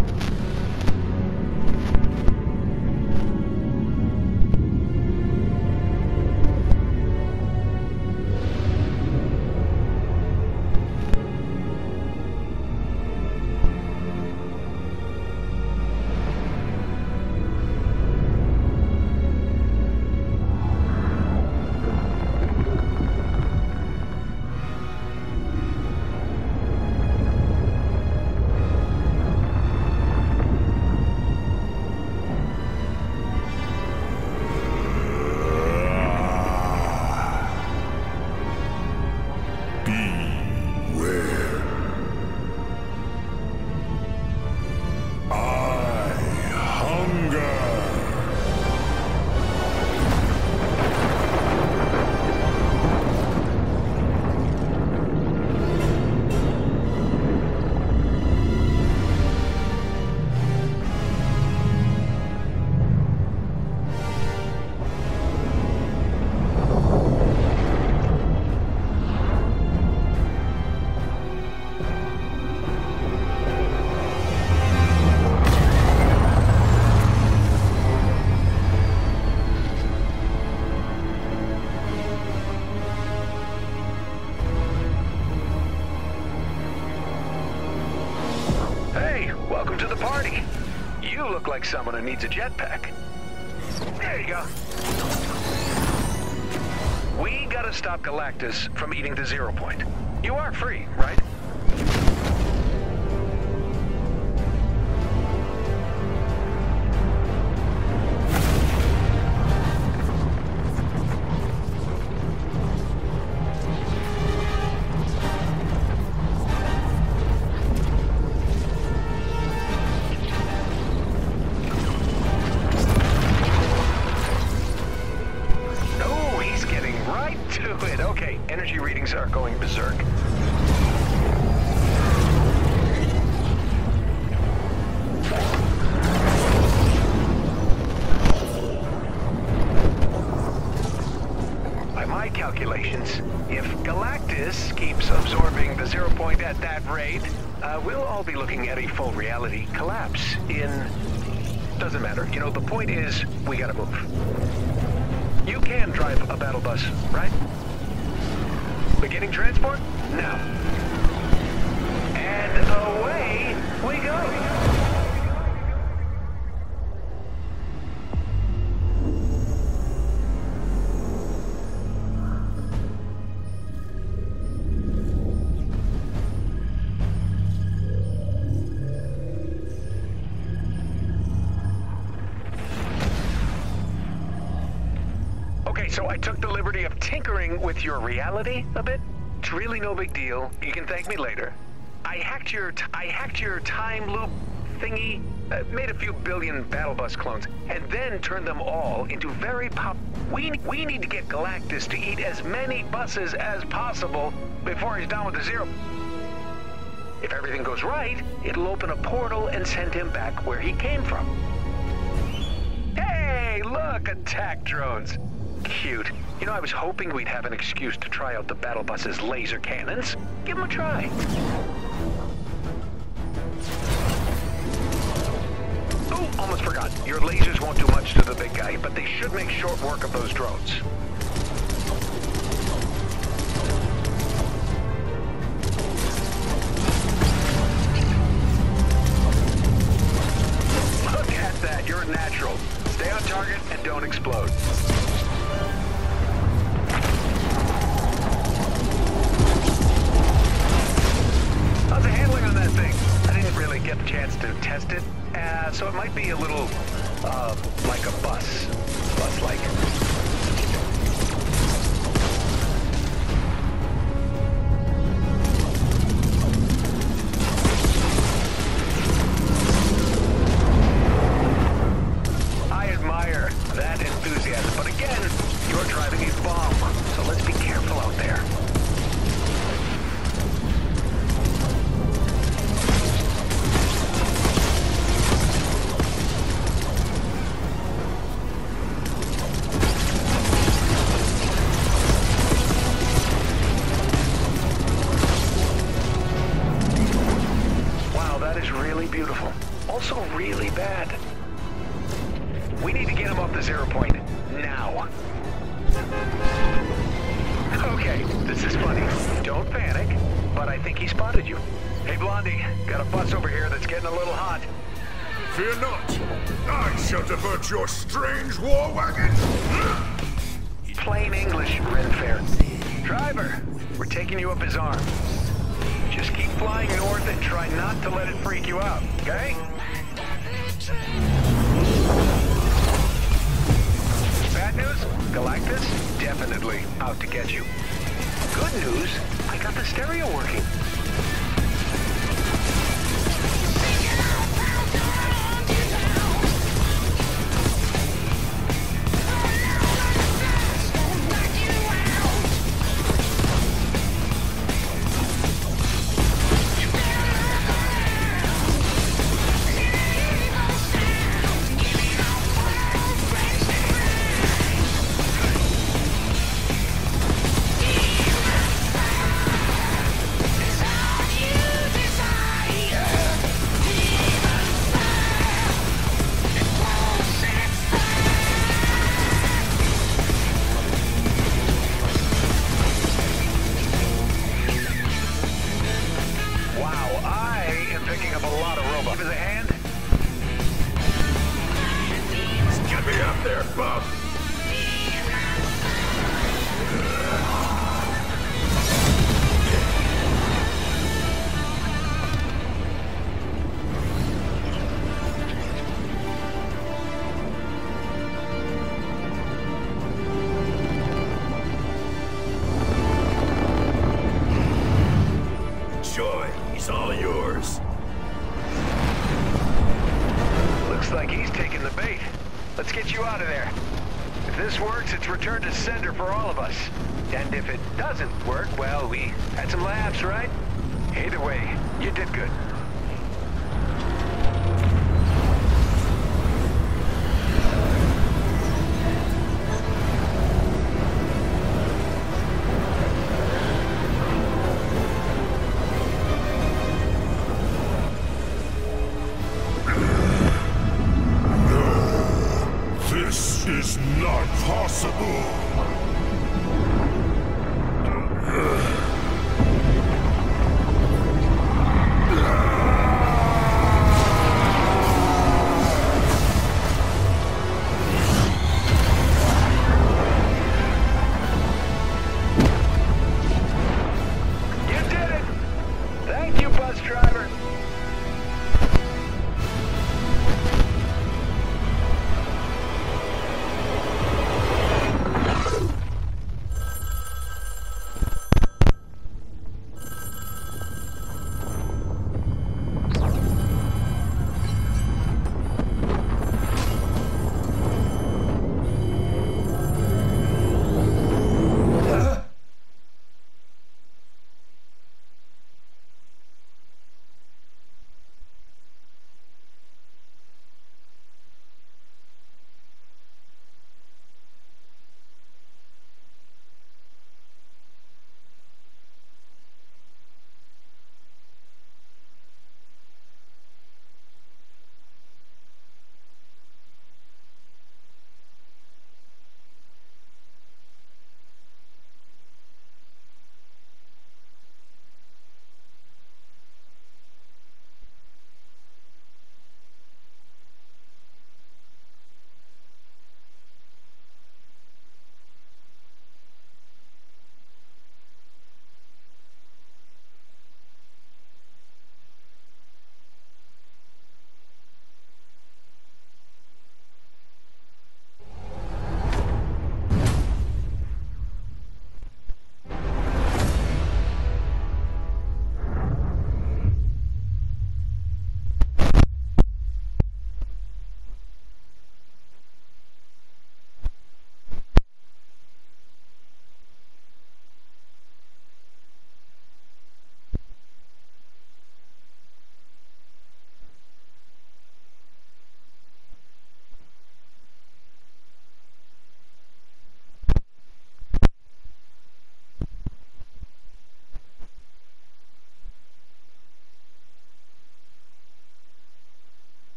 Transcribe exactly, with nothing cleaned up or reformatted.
Like someone who needs a jetpack. There you go. We gotta stop Galactus from eating the zero point. You are free, right? Energy readings are going berserk. By my calculations, if Galactus keeps absorbing the zero point at that rate, uh, we'll all be looking at a full reality collapse in... Doesn't matter. You know, the point is, we gotta move. You can drive a battle bus, right? Beginning transport? Now. And away we go. Okay, so I took the liberty of tinkering with your reality a bit. It's really no big deal. You can thank me later. I hacked your t I hacked your time loop thingy, uh, made a few billion battle bus clones, and then turned them all into very pop. We we need to get Galactus to eat as many buses as possible before he's done with the zero. If everything goes right, it'll open a portal and send him back where he came from. Hey, look, attack drones. Cute. You know, I was hoping we'd have an excuse to try out the battle bus's laser cannons. Give them a try. Oh, almost forgot. Your lasers won't do much to the big guy, but they should make short work of those drones. Look at that. You're natural. Stay on target and don't explode. How's the handling on that thing? I didn't really get the chance to test it, uh, so it might be a little, uh, like a bus. Bus-like. I admire that enthusiasm, but again, you're driving a bomb, so let's be careful out there. also really bad. We need to get him off the zero point now. Okay, this is funny. Don't panic, but I think he spotted you. Hey, Blondie, got a bus over here that's getting a little hot. Fear not. I shall divert your strange war wagon. Plain English, Red Fair. Driver, we're taking you up his arm. Just keep flying north and try not to let it freak you out, okay? Bad news? Galactus? Definitely out to get you. Good news? I got the stereo working. He's all yours. Looks like he's taking the bait. Let's get you out of there. If this works, it's return to sender for all of us. And if it doesn't work, well, we had some laughs, right? Either way, you did good. This is not possible!